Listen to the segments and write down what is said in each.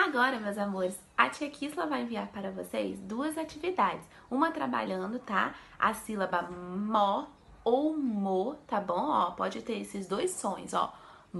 Agora, meus amores, a tia Kisla vai enviar para vocês duas atividades. Uma trabalhando, tá? A sílaba mó ou mo, tá bom? Ó, pode ter esses dois sons, ó.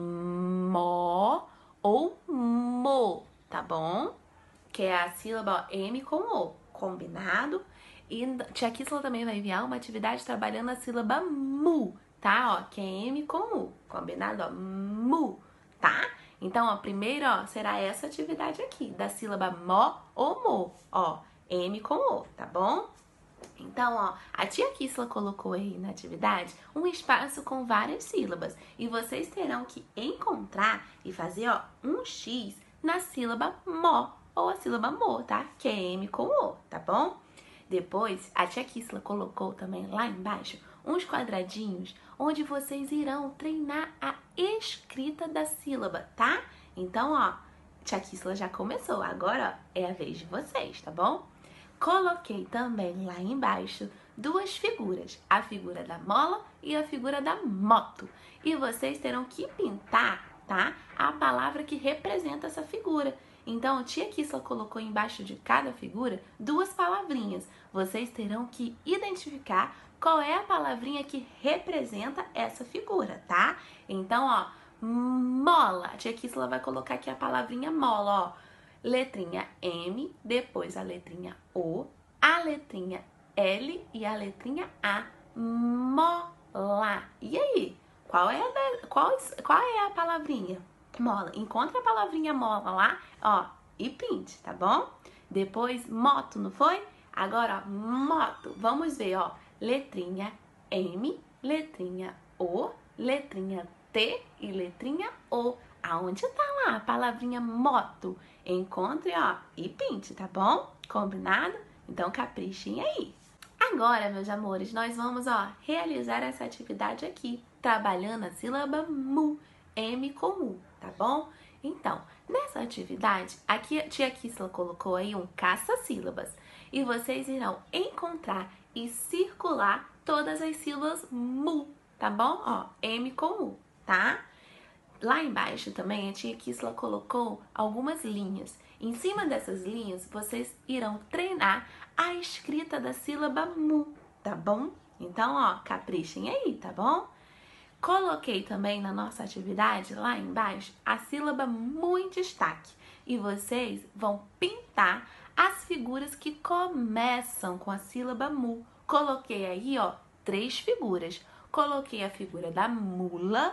Mó ou mo, tá bom? Que é a sílaba ó, M com O, combinado? E tia Kisla também vai enviar uma atividade trabalhando a sílaba mu, tá? Ó, que é M com U, combinado? Ó, mu, tá? Então, ó, primeiro, ó, será essa atividade aqui, da sílaba mó ou mo, ó, M com O, tá bom? Então, ó, a tia Kisla colocou aí na atividade um espaço com várias sílabas e vocês terão que encontrar e fazer, ó, um X na sílaba mó ou a sílaba mo, tá? Que é M com O, tá bom? Depois, a tia Kisla colocou também lá embaixo uns quadradinhos onde vocês irão treinar a escrita da sílaba, tá? Então, ó, tia Kisla já começou, agora ó, é a vez de vocês, tá bom? Coloquei também lá embaixo duas figuras, a figura da mola e a figura da moto. E vocês terão que pintar, tá? A palavra que representa essa figura. Então, a tia Kisla colocou embaixo de cada figura duas palavrinhas. Vocês terão que identificar qual é a palavrinha que representa essa figura, tá? Então, ó, mola. A tia Kisla vai colocar aqui a palavrinha mola, ó. Letrinha M, depois a letrinha O, a letrinha L e a letrinha A. Mola. E aí? Qual é a palavrinha? Mola. Encontre a palavrinha mola lá, ó, e pinte, tá bom? Depois, moto, não foi? Agora, ó, moto. Vamos ver, ó. Letrinha M, letrinha O, letrinha T e letrinha O. Aonde tá lá a palavrinha moto? Encontre, ó, e pinte, tá bom? Combinado? Então, caprichem aí. Agora, meus amores, nós vamos, ó, realizar essa atividade aqui, trabalhando a sílaba mu, M com U, tá bom? Então, nessa atividade, aqui a tia Kisla colocou aí um caça-sílabas e vocês irão encontrar e circular todas as sílabas mu, tá bom? Ó, M com U, tá? Lá embaixo também a tia Kisla colocou algumas linhas. Em cima dessas linhas, vocês irão treinar a escrita da sílaba mu, tá bom? Então, ó, caprichem aí, tá bom? Coloquei também na nossa atividade, lá embaixo, a sílaba mu em destaque. E vocês vão pintar as figuras que começam com a sílaba mu. Coloquei aí, ó, 3 figuras. Coloquei a figura da mula,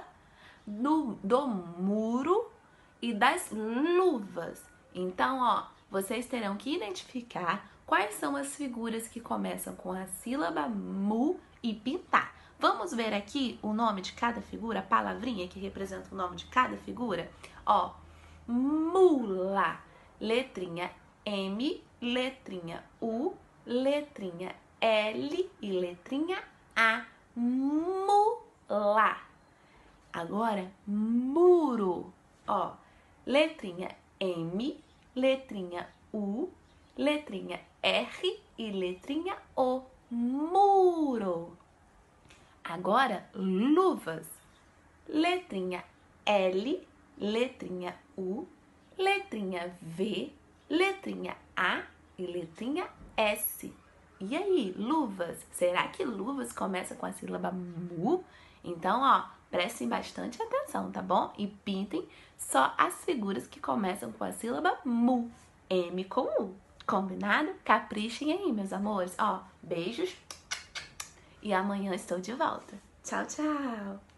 do muro e das luvas. Então, ó, vocês terão que identificar quais são as figuras que começam com a sílaba mu e pintar. Vamos ver aqui o nome de cada figura, a palavrinha que representa o nome de cada figura? Ó, mula, letrinha M, letrinha U, letrinha L e letrinha A. Mula. Agora, muro, ó, letrinha M, letrinha U, letrinha R e letrinha O, muro. Agora, luvas, letrinha L, letrinha U, letrinha V, letrinha A e letrinha S. E aí, luvas? Será que luvas começa com a sílaba mu? Então, ó, prestem bastante atenção, tá bom? E pintem só as figuras que começam com a sílaba mu, M com U. Combinado? Caprichem aí, meus amores. Ó, beijos e amanhã estou de volta. Tchau, tchau!